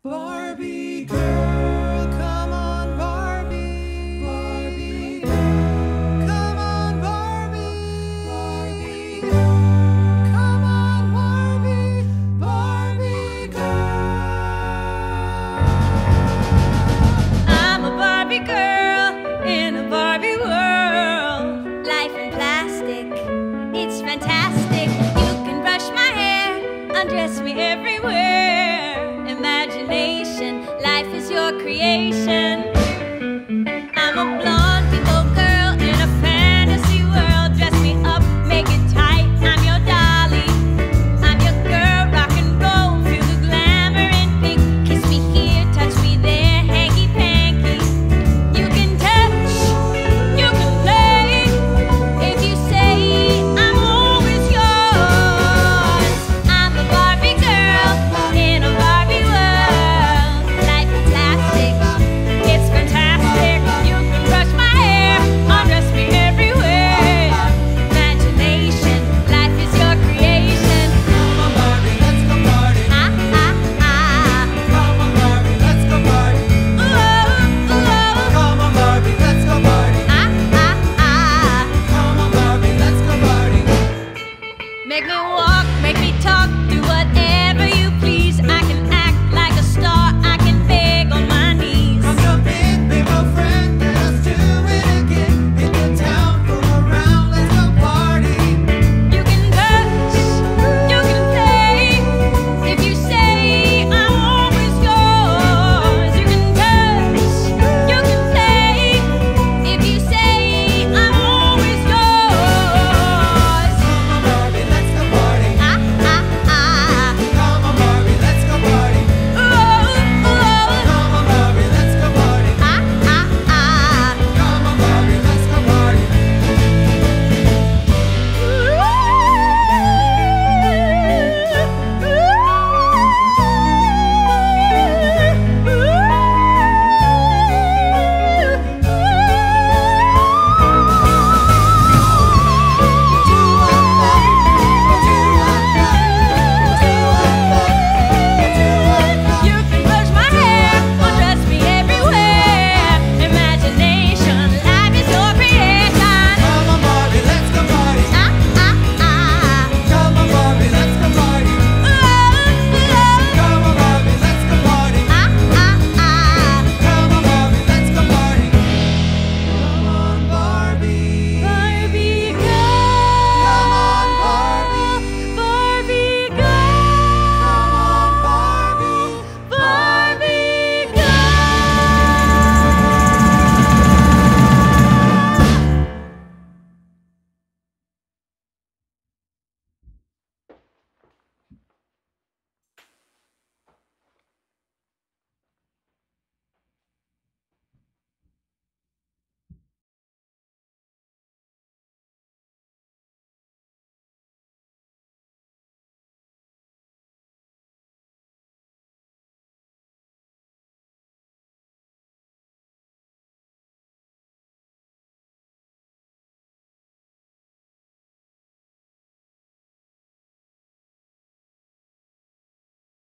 Barbie girl, come on, Barbie. Barbie girl, come on, Barbie. Barbie girl, come on, Barbie. Barbie girl. I'm a Barbie girl in a Barbie world. Life in plastic, it's fantastic. You can brush my hair, undress me everywhere. Imagination, life is your creation.